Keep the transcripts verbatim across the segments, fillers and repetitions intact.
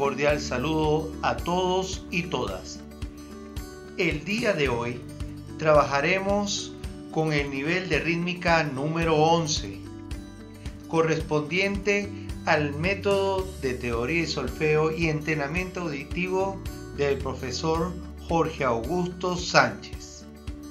cordial saludo a todos y todas. El día de hoy trabajaremos con el nivel de rítmica número once, correspondiente al método de teoría y solfeo y entrenamiento auditivo del profesor Jorge Augusto Sánchez.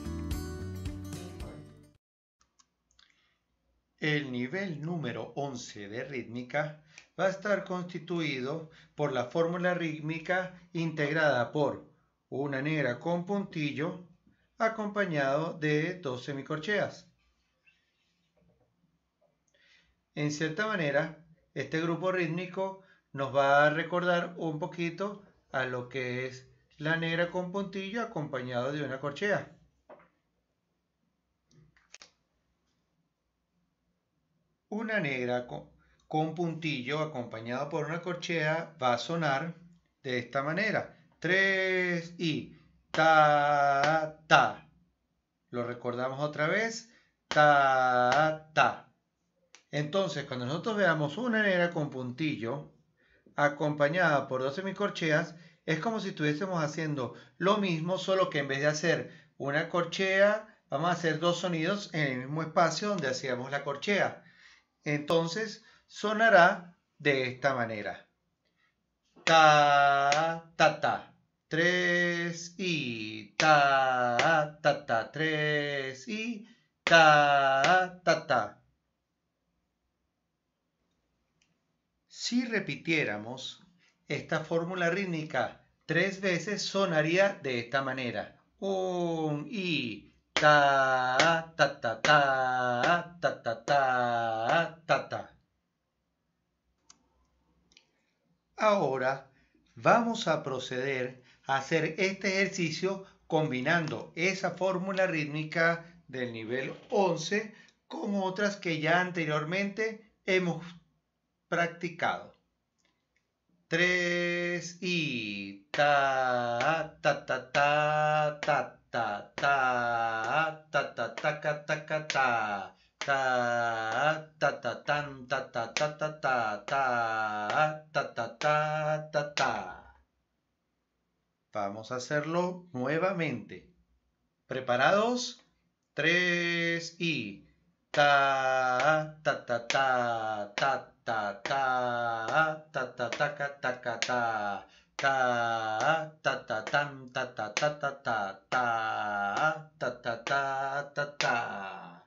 El nivel número once de rítmica va a estar constituido por la fórmula rítmica integrada por una negra con puntillo acompañado de dos semicorcheas. En cierta manera, este grupo rítmico nos va a recordar un poquito a lo que es la negra con puntillo acompañado de una corchea. Una negra con, con puntillo acompañado por una corchea va a sonar de esta manera. tres y ta, ta. Lo recordamos otra vez. Ta, ta. Entonces, cuando nosotros veamos una negra con puntillo acompañada por dos semicorcheas, es como si estuviésemos haciendo lo mismo, solo que en vez de hacer una corchea, vamos a hacer dos sonidos en el mismo espacio donde hacíamos la corchea. Entonces, sonará de esta manera. Ta, ta, ta. Tres y ta, ta, ta. Tres y ta, ta, ta. Si repitiéramos esta fórmula rítmica tres veces, sonaría de esta manera. Un y ta, ta, ta, ta, ta, ta, ta, ta, ta. Ahora vamos a proceder a hacer este ejercicio combinando esa fórmula rítmica del nivel once con otras que ya anteriormente hemos practicado. tres y ta, ta, ta, ta, ta, ta, ta, ta, ta, ta, ta, ta, ta, ta, ta, ta, ta, tan, ta, ta, ta, ta, ta, ta, ta, ta, ta, ta, ta. Vamos a hacerlo nuevamente. ¿Preparados? tres y ta, ta, ta, ta, ta, ta, ta, ta, ta, ta, ta, ta, ta, ta, ta, ta, tan, ta, ta, ta, ta, ta, ta, ta, ta, ta, ta, ta.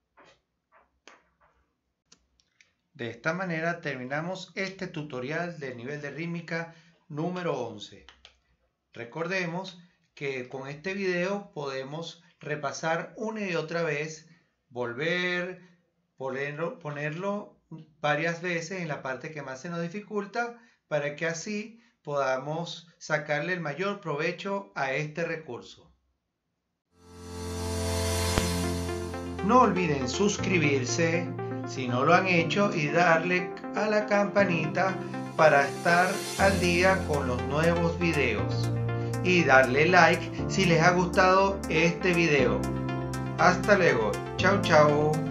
De esta manera terminamos este tutorial del nivel de rítmica número once. Recordemos que con este video podemos repasar una y otra vez, volver, ponerlo, ponerlo varias veces en la parte que más se nos dificulta, para que así podamos sacarle el mayor provecho a este recurso. No olviden suscribirse si no lo han hecho y darle a la campanita para estar al día con los nuevos videos. Y darle like si les ha gustado este video. Hasta luego. Chao, chao.